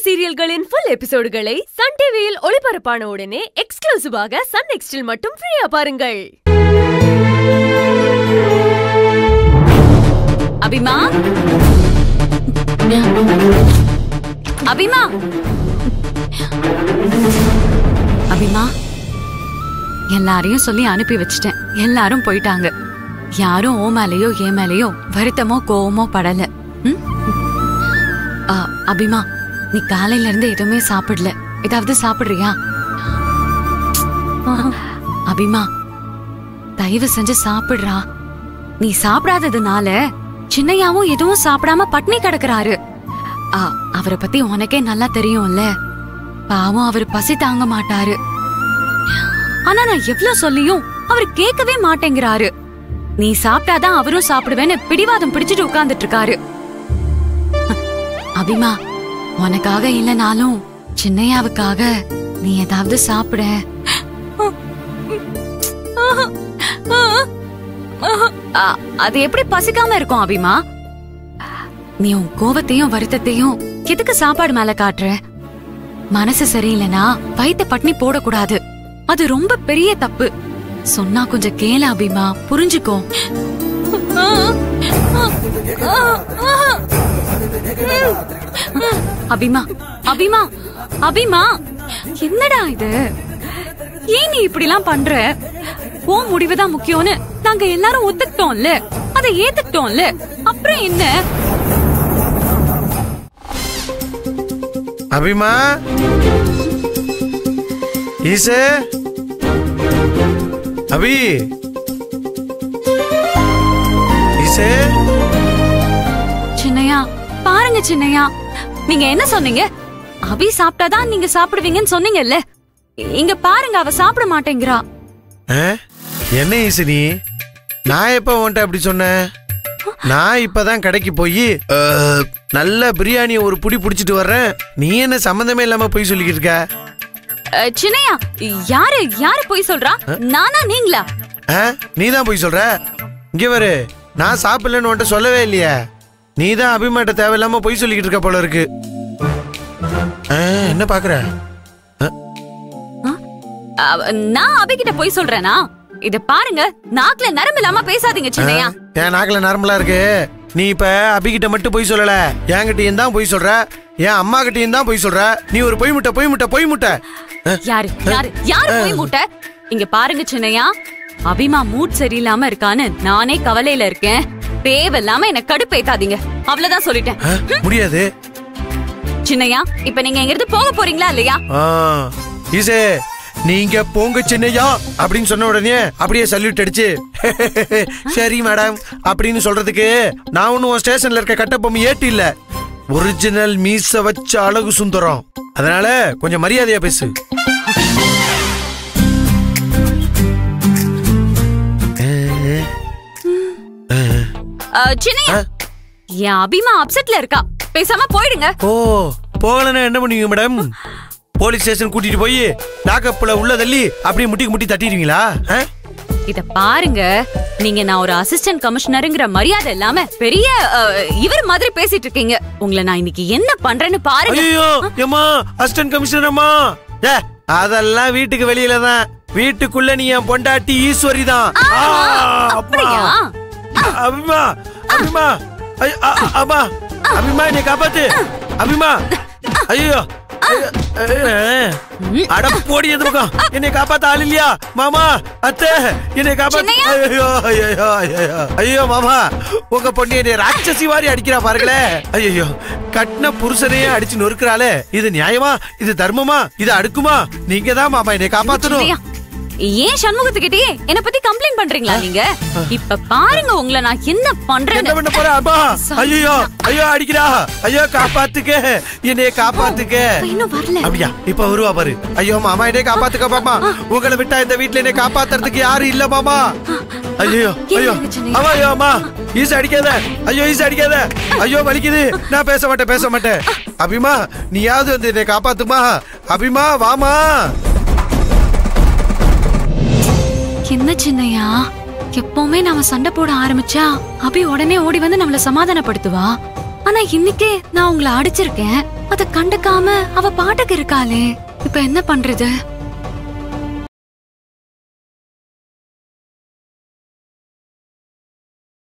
சீரியல்களின் full எபிசோடுகளை Sun டிவியில் ஒளிபரப்பான உடனே எக்ஸ்க்ளூசிவாக சன் நெக்ஸ்டில் மட்டும் ஃப்ரீயா பாருங்கள். அபிமா, அபிமா, அபிமா, எல்லாரையும் சொல்லி அனுப்பி வச்சிட்டேன். எல்லாரும் போயிட்டாங்க. யாரும் ஓ மேலையோ ஏ மேலையோ வருத்தமோ கோவமோ படல. அபிமா, நீ காலையில இருந்து எதுவுமே சாப்பிடல. ஏதாவது சாப்பிடுறியா? அபிமா, தயவு செஞ்சு சாப்பிடுறா. நீ சாப்பிடாததுனால சின்னையாவும் எதுவும் சாப்பிடாம பட்னி கிடக்குறாரு. அவரை பத்தி உனக்கே நல்லா தெரியும்ல. பாவம், அவர் பசி தாங்க மாட்டாரு. ஆனா நான் எவ்வளவு சொல்லியும் அவர் கேட்கவே மாட்டேங்கிறாரு. நீ சாப்பிட்டாதான் அவரும் சாப்பிடுவேன்னு பிடிவாதம் பிடிச்சிட்டு உட்கார்ந்துட்டு இருக்காரு. அபிமா, உனக்காக இல்லனாலும் சின்னையாவுக்காக நீ ஏதாவது சாப்பிட. அது எப்படி பசிக்காம இருக்கும் அபிமா? நீ உன் கோவத்தையும் வருத்தத்தையும் எதுக்கு சாப்பாடு மேல காட்டுற? மனசு சரியில்லைனா வயித்த பட்னி போடக்கூடாது. அது ரொம்ப பெரிய தப்பு. சொன்னா கொஞ்சம் கேள அபிமா, புரிஞ்சுக்கோ. அபிமா, அபிமா, அபிமா, என்னடா இது? ஏன் நீ இப்படிலாம் பண்ற? உன் முடிவுதான் முக்கியம்னு நாங்க எல்லாரும் ஒத்துக்கிட்டோம்ல, அதை ஏத்துக்கிட்டோம்ல, அப்புறம் என்ன? அபிமா, ஈசே, அபி, ஈசே. சின்னையா, பாருங்க சின்னையா, நீங்க என்ன சொன்னீங்க? அபி சாப்பிட்டாதான் நீங்க சாப்பிடுவீங்கன்னு சொன்னீங்கல்ல. இங்க பாருங்க, அவ சாப்பிட மாட்டேங்கிறா. என்ன ஈசு நீ? நான் எப்ப உன்ட்ட அப்படி சொன்னேன்? நான் இப்பதான் கடைக்கு போய் நல்ல பிரியாணி ஒரு புடி புடிச்சிட்டு வர்றேன். நீ என்ன சம்பந்தமே இல்லாம போய் சொல்லிக்கிட்டு இருக்க? சின்னையா, யாரு யாரு போய் சொல்றா? நானா நீங்களா? நீதான் போய் சொல்ற. இங்க வரு, நான் சாப்பிடலன்னு உன்ட்ட சொல்லவே இல்லையா? நீதான் அபிமாட்ட தேவையில்லாம போய் சொல்லிக்கிட்டு இருக்க போல இருக்கு. என்ன பாக்குற? நான் அபிகிட்ட போய் சொல்றேனா? இத பாருங்க, நாக்குல நரம்பு இல்லாம பேசாதீங்க சின்னையா. என் நாக்குல நரம்புலாம் இருக்கு. நீ இப்ப அபிகிட்ட மட்டும் போய் சொல்லல, என்கிட்டயும் தான் போய் சொல்ற, என் அம்மா கிட்டயும் தான் போய் சொல்ற. நீ ஒரு பொய் முட்டை, பொய் முட்டை, பொய் முட்டை. யாரு யாரு யாரு பொய் முட்டை? இங்க பாருங்க சின்னையா, அபிமா மூட் சரியில்லாம இருக்கான்னு நானே கவலையில இருக்கேன். தேவையில்லாம என்ன கடுப்பேத்தாதீங்க, அவ்வளவுதான் சொல்லிட்டேன். முடியாது சின்னையா. இப்ப நீங்க எங்க இருந்து போக போறீங்களா இல்லையா? ஈசே, நீங்க போங்க சின்னையா அப்படின்னு சொன்ன உடனே அப்படியே சல்யூட் அடிச்சு சரி மேடம் அப்படின்னு சொல்றதுக்கு நான் ஒன்னும் ஸ்டேஷன்ல இருக்க கட்டபொம்மை ஏட்டு இல்ல, ஒரிஜினல் மீச வச்ச அழகு சுந்தரம். அதனால கொஞ்சம் மரியாதையா பேசு. சின்னையா, என் அபிமா அப்செட்ல இருக்கா, பேசாம போயிடுங்க. ஓ, போகலன்னா என்ன பண்ணுவீங்க மேடம்? போலீஸ் ஸ்டேஷன் கூட்டிட்டு போய் லாக்கப்ல உள்ள தள்ளி அப்படியே முட்டி முட்டி தட்டிடுவீங்களா? இத பாருங்க, நீங்க நான் ஒரு அசிஸ்டன்ட் கமிஷனருங்கிற மரியாதை இல்லாம பெரிய இவர் மாதிரி பேசிட்டு இருக்கீங்க. உங்களை நான் இன்னைக்கு என்ன பண்றேன்னு பாருங்க. ஐயோ ஏமா, அசிஸ்டன்ட் கமிஷனர் அம்மா, அதெல்லாம் வீட்டுக்கு வெளியில தான். வீட்டுக்குள்ள நீ என் பொண்டாட்டி ஈஸ்வரி தான். அப்படியா? அபிமா, அபிமா, அம்மா, அபிமா என்னை காப்பாத்து. அபிமா, ஐயோ அட போடி, எது பக்கம் என்னை காப்பாத்த ஆள் இல்லையா? மாமா, அத்தை, என்னை காப்பாத்து. ஐயோ ஐயோ ஐயோ ஐயோ மாமா, உங்க பொண்ணு என்னை ராட்சசி மாதிரி அடிக்கிறா பாருங்களே. ஐயோ, கட்டின புருஷனையே அடிச்சு நொறுக்கிறாளே. இது நியாயமா? இது தர்மமா? இது அடுக்குமா? நீங்க தான் மாமா என்னை காப்பாத்தணும். ஏன் சண்முகத்துக்கிட்டே என்ன பத்தி கம்ப்ளைண்ட் பண்றீங்களா நீங்க? இப்ப பாருங்க உங்களை நான் என்ன பண்றேன். என்ன பண்ண போற? அம்மா, ஐயோ ஐயோ அடிக்கிறா. ஐயோ காப்பாத்துக்க, என்னைய காப்பாத்துக்க. இன்னும் வரல. அப்படியா? இப்ப வருவா பாரு. ஐயோ மாமா, என்னைய காப்பாத்துக்க மாமா. உங்களை விட்டா இந்த வீட்டுல என்னை காப்பாத்துறதுக்கு யாரும் இல்ல மாமா. ஐயோ ஐயோ ஐயோ அம்மா, ஈச அடிக்காத. ஐயோ ஈச அடிக்காத. ஐயோ வலிக்குது. நான் பேச மாட்டேன், பேச மாட்டேன். அபிமா, நீயாவது வந்து என்னை காப்பாத்துமா. அபிமா வாமா. என்ன சின்னையா, எப்பவுமே நாம சண்டை போட ஆரம்பிச்சா அபி உடனே ஓடி வந்து நம்மள சமாதானப்படுத்துவா. ஆனா இன்னைக்கே நான் உங்களை அடிச்சிருக்கேன். அத கண்டுக்காம அவ பாட்டுக்கு இருக்காளே. இப்ப என்ன பண்றது?